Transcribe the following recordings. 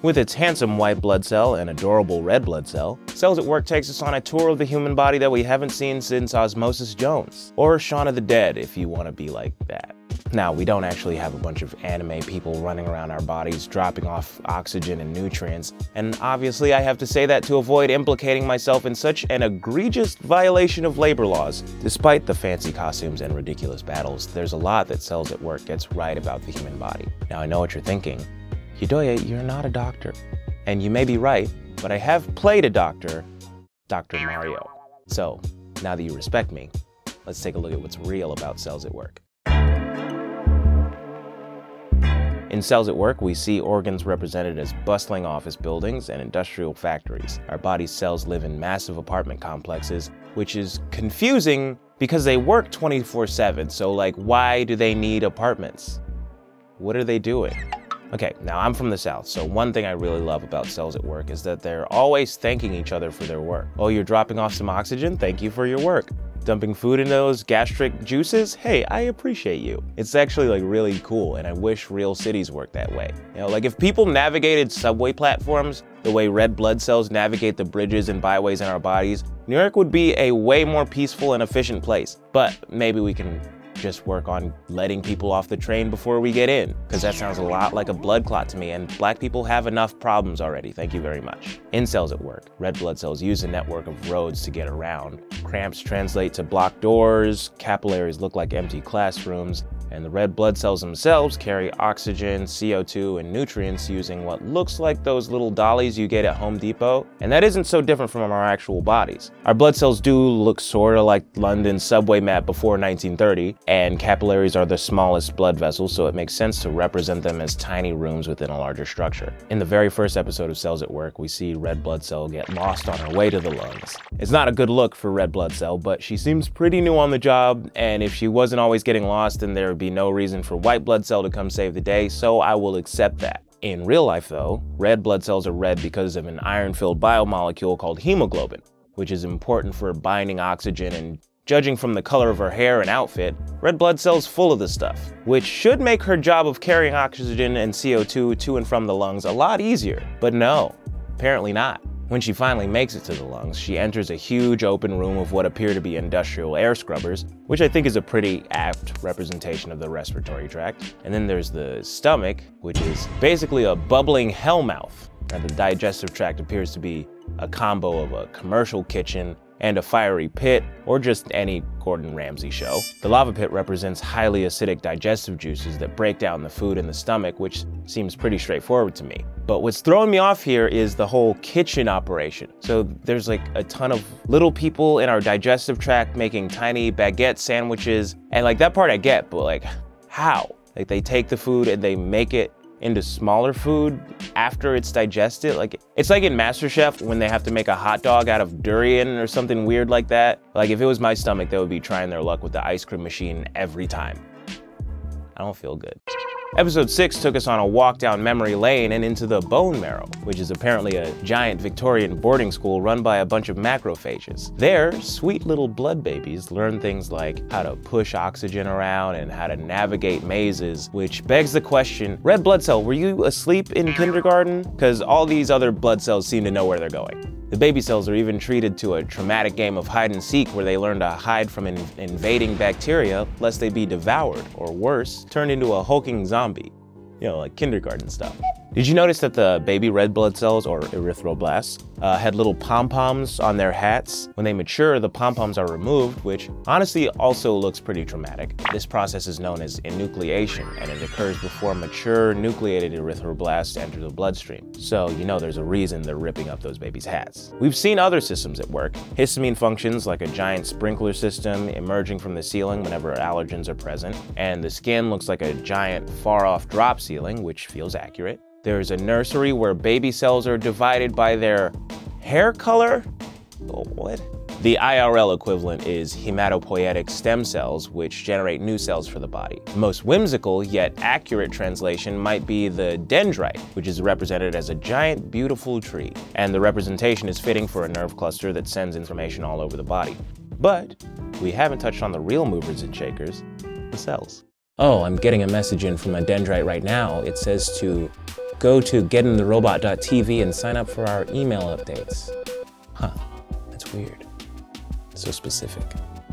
With its handsome white blood cell and adorable red blood cell, Cells at Work takes us on a tour of the human body that we haven't seen since Osmosis Jones, or Shaun of the Dead if you want to be like that. Now, we don't actually have a bunch of anime people running around our bodies dropping off oxygen and nutrients, and obviously I have to say that to avoid implicating myself in such an egregious violation of labor laws. Despite the fancy costumes and ridiculous battles, there's a lot that Cells at Work gets right about the human body. Now, I know what you're thinking. Yedoye, you're not a doctor. And you may be right, but I have played a doctor, Dr. Mario. So, now that you respect me, let's take a look at what's real about Cells at Work. In Cells at Work, we see organs represented as bustling office buildings and industrial factories. Our body's cells live in massive apartment complexes, which is confusing because they work 24/7, so like, why do they need apartments? What are they doing? Okay, now I'm from the South, so one thing I really love about Cells at Work is that they're always thanking each other for their work. Oh, you're dropping off some oxygen? Thank you for your work. Dumping food in those gastric juices? Hey, I appreciate you. It's actually like really cool, and I wish real cities worked that way. You know, like if people navigated subway platforms the way red blood cells navigate the bridges and byways in our bodies, New York would be a way more peaceful and efficient place. But maybe we can just work on letting people off the train before we get in, because that sounds a lot like a blood clot to me, and black people have enough problems already, thank you very much. In Cells at Work, red blood cells use a network of roads to get around. Cramps translate to blocked doors, capillaries look like empty classrooms, and the red blood cells themselves carry oxygen, CO2, and nutrients using what looks like those little dollies you get at Home Depot. And that isn't so different from our actual bodies. Our blood cells do look sorta like London's subway map before 1930, and capillaries are the smallest blood vessels, so it makes sense to represent them as tiny rooms within a larger structure. In the very first episode of Cells at Work, we see red blood cell get lost on her way to the lungs. It's not a good look for red blood cell, but she seems pretty new on the job, and if she wasn't always getting lost, then there would be no reason for white blood cell to come save the day, so I will accept that. In real life though, red blood cells are red because of an iron-filled biomolecule called hemoglobin, which is important for binding oxygen, and judging from the color of her hair and outfit, red blood cells full of this stuff, which should make her job of carrying oxygen and CO2 to and from the lungs a lot easier. But no, apparently not. When she finally makes it to the lungs, she enters a huge open room of what appear to be industrial air scrubbers, which I think is a pretty apt representation of the respiratory tract. And then there's the stomach, which is basically a bubbling hellmouth. And the digestive tract appears to be a combo of a commercial kitchen and a fiery pit, or just any Gordon Ramsay show. The lava pit represents highly acidic digestive juices that break down the food in the stomach, which seems pretty straightforward to me. But what's throwing me off here is the whole kitchen operation. So there's like a ton of little people in our digestive tract making tiny baguette sandwiches, and like that part I get, but like how? Like they take the food and they make it into smaller food after it's digested. Like it's like in MasterChef when they have to make a hot dog out of durian or something weird like that. Like if it was my stomach, they would be trying their luck with the ice cream machine every time. I don't feel good. Episode 6 took us on a walk down memory lane and into the bone marrow, which is apparently a giant Victorian boarding school run by a bunch of macrophages. There, sweet little blood babies learn things like how to push oxygen around and how to navigate mazes, which begs the question, red blood cell, were you asleep in kindergarten? Because all these other blood cells seem to know where they're going. The baby cells are even treated to a traumatic game of hide and seek where they learn to hide from invading bacteria lest they be devoured, or worse, turned into a hulking zombie. You know, like kindergarten stuff. Did you notice that the baby red blood cells, or erythroblasts, had little pom-poms on their hats? When they mature, the pom-poms are removed, which honestly also looks pretty traumatic. This process is known as enucleation, and it occurs before mature nucleated erythroblasts enter the bloodstream. So you know there's a reason they're ripping up those babies' hats. We've seen other systems at work. Histamine functions like a giant sprinkler system emerging from the ceiling whenever allergens are present, and the skin looks like a giant far-off drop ceiling, which feels accurate. There's a nursery where baby cells are divided by their hair color? Oh, what? The IRL equivalent is hematopoietic stem cells, which generate new cells for the body. The most whimsical yet accurate translation might be the dendrite, which is represented as a giant, beautiful tree. And the representation is fitting for a nerve cluster that sends information all over the body. But we haven't touched on the real movers and shakers, the cells. Oh, I'm getting a message in from a dendrite right now. It says to go to GetintheRobot.tv and sign up for our email updates. Huh, that's weird. So specific.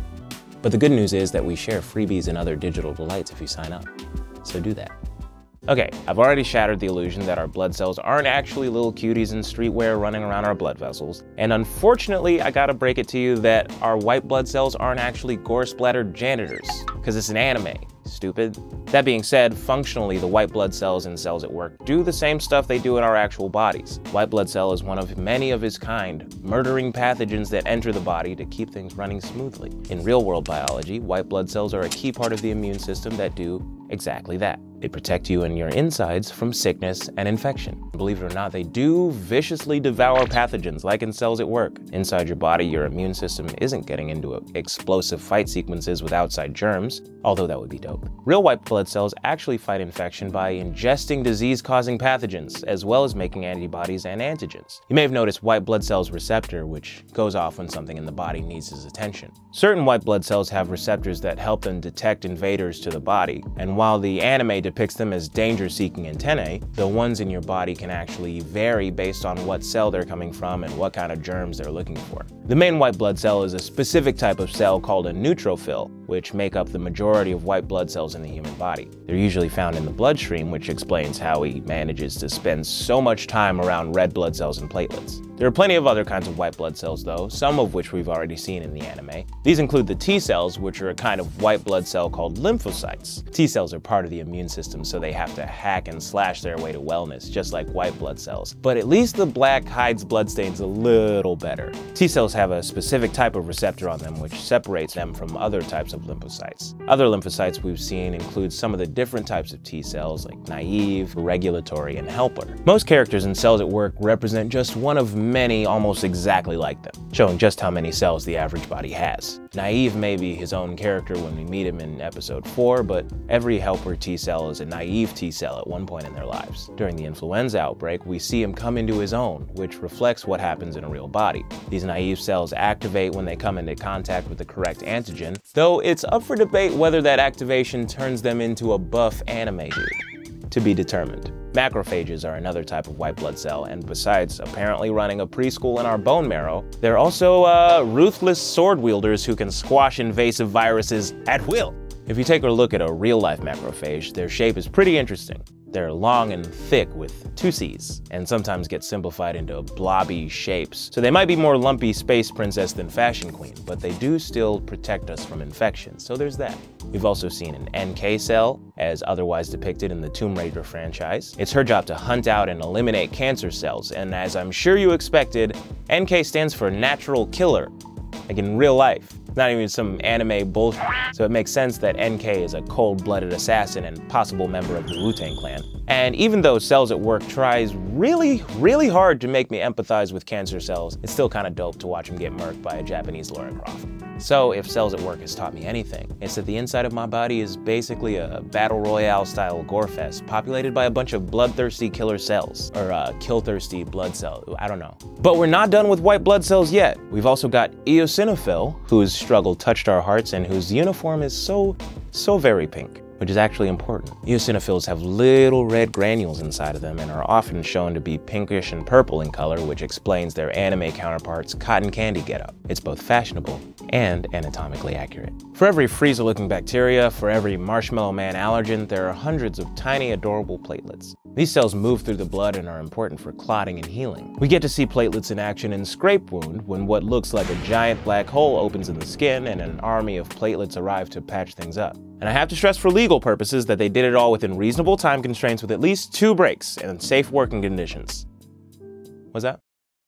But the good news is that we share freebies and other digital delights if you sign up. So do that. Okay, I've already shattered the illusion that our blood cells aren't actually little cuties in streetwear running around our blood vessels. And unfortunately, I gotta break it to you that our white blood cells aren't actually gore-splattered janitors, because it's an anime. Stupid. That being said, functionally, the white blood cells in Cells at Work do the same stuff they do in our actual bodies. White blood cell is one of many of its kind, murdering pathogens that enter the body to keep things running smoothly. In real-world biology, white blood cells are a key part of the immune system that do exactly that. They protect you and your insides from sickness and infection. Believe it or not, they do viciously devour pathogens like in Cells at Work. Inside your body, your immune system isn't getting into explosive fight sequences with outside germs, although that would be dope. Real white blood cells actually fight infection by ingesting disease-causing pathogens, as well as making antibodies and antigens. You may have noticed white blood cells receptor, which goes off when something in the body needs his attention. Certain white blood cells have receptors that help them detect invaders to the body, and while the anime depicts them as danger-seeking antennae, the ones in your body can actually vary based on what cell they're coming from and what kind of germs they're looking for. The main white blood cell is a specific type of cell called a neutrophil, which make up the majority of white blood cells in the human body. They're usually found in the bloodstream, which explains how he manages to spend so much time around red blood cells and platelets. There are plenty of other kinds of white blood cells though, some of which we've already seen in the anime. These include the T cells, which are a kind of white blood cell called lymphocytes. T cells are part of the immune system, so they have to hack and slash their way to wellness, just like white blood cells. But at least the black hides bloodstains a little better. T cells have a specific type of receptor on them, which separates them from other types of lymphocytes. Other lymphocytes we've seen include some of the different types of T cells, like naive, regulatory, and helper. Most characters in Cells at Work represent just one of many almost exactly like them, showing just how many cells the average body has. Naive may be his own character when we meet him in episode 4, but every helper T cell is a naive T cell at one point in their lives. During the influenza outbreak, we see him come into his own, which reflects what happens in a real body. These naive cells activate when they come into contact with the correct antigen, though it's up for debate whether that activation turns them into a buff anime dude. To be determined. Macrophages are another type of white blood cell, and besides apparently running a preschool in our bone marrow, they're also ruthless sword wielders who can squash invasive viruses at will. If you take a look at a real-life macrophage, their shape is pretty interesting. They're long and thick with 2 C's, and sometimes get simplified into blobby shapes. So they might be more lumpy space princess than fashion queen, but they do still protect us from infection, so there's that. We've also seen an NK cell, as otherwise depicted in the Tomb Raider franchise. It's her job to hunt out and eliminate cancer cells, and as I'm sure you expected, NK stands for natural killer, like in real life. Not even some anime bullshit, so it makes sense that NK is a cold-blooded assassin and possible member of the Wu-Tang Clan. And even though Cells at Work tries really hard to make me empathize with cancer cells, it's still kind of dope to watch him get murked by a Japanese Lara Croft. So if Cells at Work has taught me anything, it's that the inside of my body is basically a battle royale style gore fest populated by a bunch of bloodthirsty killer cells, or kill-thirsty blood cells, I don't know. But we're not done with white blood cells yet. We've also got eosinophil, whose struggle touched our hearts and whose uniform is so very pink, which is actually important. Eosinophils have little red granules inside of them and are often shown to be pinkish and purple in color, which explains their anime counterparts' cotton candy getup. It's both fashionable and anatomically accurate. For every freezer-looking bacteria, for every Marshmallow Man allergen, there are hundreds of tiny, adorable platelets. These cells move through the blood and are important for clotting and healing. We get to see platelets in action in Scrape Wound when what looks like a giant black hole opens in the skin and an army of platelets arrive to patch things up. And I have to stress for legal purposes that they did it all within reasonable time constraints with at least 2 breaks and safe working conditions. What's that?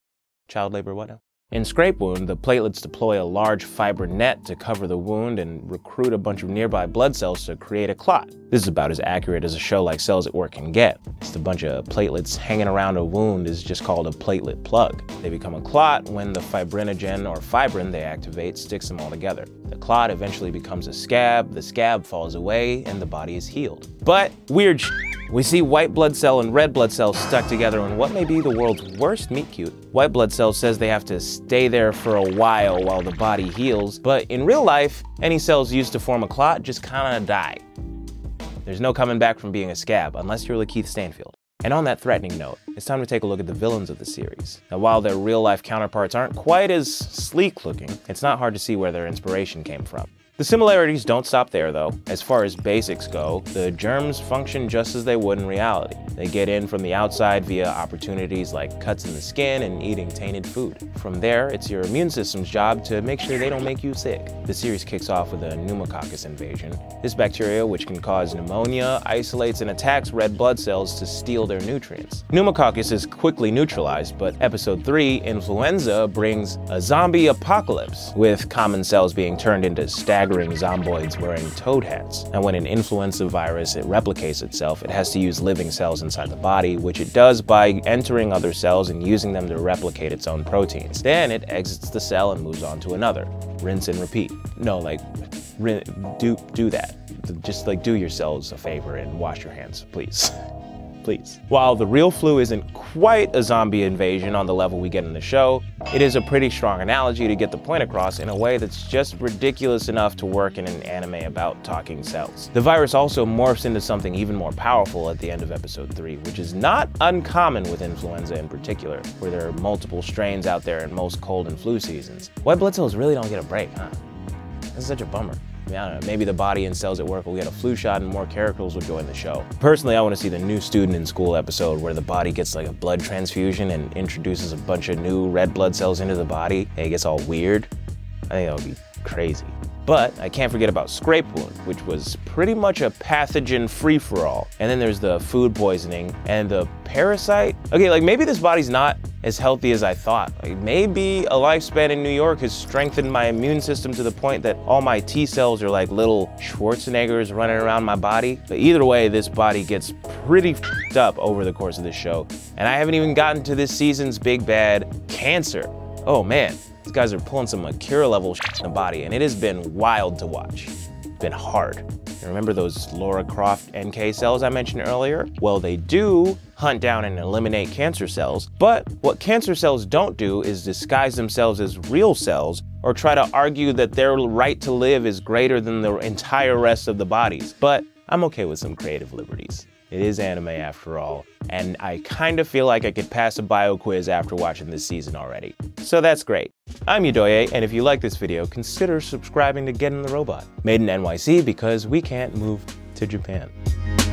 Child labor, what now? In Scrape Wound, the platelets deploy a large fiber net to cover the wound and recruit a bunch of nearby blood cells to create a clot. This is about as accurate as a show like Cells at Work can get. Just a bunch of platelets hanging around a wound is just called a platelet plug. They become a clot when the fibrinogen or fibrin they activate sticks them all together. The clot eventually becomes a scab, the scab falls away, and the body is healed. But weird we see white blood cell and red blood cells stuck together in what may be the world's worst meet cute. White blood cell says they have to stay there for a while the body heals, but in real life, any cells used to form a clot just kinda die. There's no coming back from being a scab, unless you're Lakeith Stanfield. And on that threatening note, it's time to take a look at the villains of the series. Now, while their real-life counterparts aren't quite as sleek-looking, it's not hard to see where their inspiration came from. The similarities don't stop there, though. As far as basics go, the germs function just as they would in reality. They get in from the outside via opportunities like cuts in the skin and eating tainted food. From there, it's your immune system's job to make sure they don't make you sick. The series kicks off with a pneumococcus invasion. This bacteria, which can cause pneumonia, isolates and attacks red blood cells to steal their nutrients. Pneumococcus is quickly neutralized, but episode 3, influenza, brings a zombie apocalypse, with common cells being turned into staggering zomboids wearing toad hats. And when an influenza virus replicates itself, it has to use living cells inside the body, which it does by entering other cells and using them to replicate its own proteins. Then it exits the cell and moves on to another. Rinse and repeat. No, like, do that. Just like do yourselves a favor and wash your hands, please. Please. While the real flu isn't quite a zombie invasion on the level we get in the show, it is a pretty strong analogy to get the point across in a way that's just ridiculous enough to work in an anime about talking cells. The virus also morphs into something even more powerful at the end of episode 3, which is not uncommon with influenza in particular, where there are multiple strains out there in most cold and flu seasons. White blood cells really don't get a break, huh? That's such a bummer. I don't know, maybe the body and cells at work will get a flu shot and more characters will join the show. Personally, I want to see the new student in school episode where the body gets like a blood transfusion and introduces a bunch of new red blood cells into the body and it gets all weird. I think that would be crazy. But I can't forget about scrape wound, which was pretty much a pathogen free-for-all. And then there's the food poisoning and the parasite. Okay, like maybe this body's not as healthy as I thought. Like maybe a lifespan in New York has strengthened my immune system to the point that all my T cells are like little Schwarzeneggers running around my body. But either way, this body gets pretty f***ed up over the course of the show. And I haven't even gotten to this season's big bad, cancer. Oh man. These guys are pulling some Akira level shit in the body, and it has been wild to watch. It's been hard. You remember those Lara Croft NK cells I mentioned earlier? Well, they do hunt down and eliminate cancer cells, but what cancer cells don't do is disguise themselves as real cells or try to argue that their right to live is greater than the entire rest of the bodies. But I'm okay with some creative liberties. It is anime after all, and I kind of feel like I could pass a bio quiz after watching this season already. So that's great. I'm Yedoye, and if you like this video, consider subscribing to Getting the Robot. Made in NYC because we can't move to Japan.